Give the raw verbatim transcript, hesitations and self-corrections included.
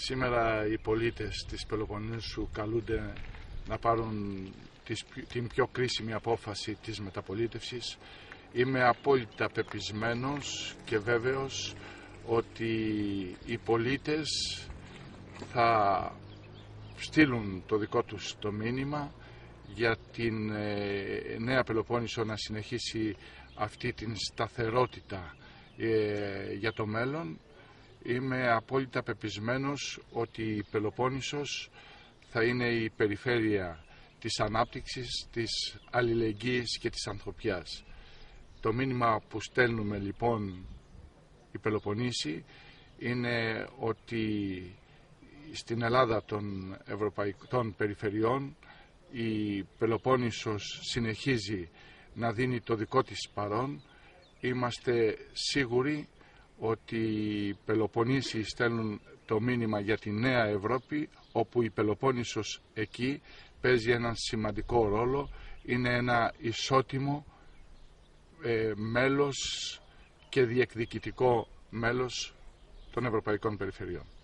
Σήμερα οι πολίτες της Πελοποννήσου καλούνται να πάρουν την πιο κρίσιμη απόφαση της μεταπολίτευσης. Είμαι απόλυτα πεπισμένος και βέβαιος ότι οι πολίτες θα στείλουν το δικό τους το μήνυμα για την Νέα Πελοπόννησο να συνεχίσει αυτή την σταθερότητα για το μέλλον. Είμαι απόλυτα πεπισμένος ότι η Πελοπόννησος θα είναι η περιφέρεια της ανάπτυξης, της αλληλεγγύης και της ανθρωπιάς. Το μήνυμα που στέλνουμε λοιπόν οι Πελοποννήσοι είναι ότι στην Ελλάδα των ευρωπαϊκών περιφερειών η Πελοπόννησος συνεχίζει να δίνει το δικό της παρόν. Είμαστε σίγουροι ότι οι Πελοποννήσοι στέλνουν το μήνυμα για τη νέα Ευρώπη, όπου η Πελοπόννησος εκεί παίζει έναν σημαντικό ρόλο, είναι ένα ισότιμο ε, μέλος και διεκδικητικό μέλος των ευρωπαϊκών περιφερειών.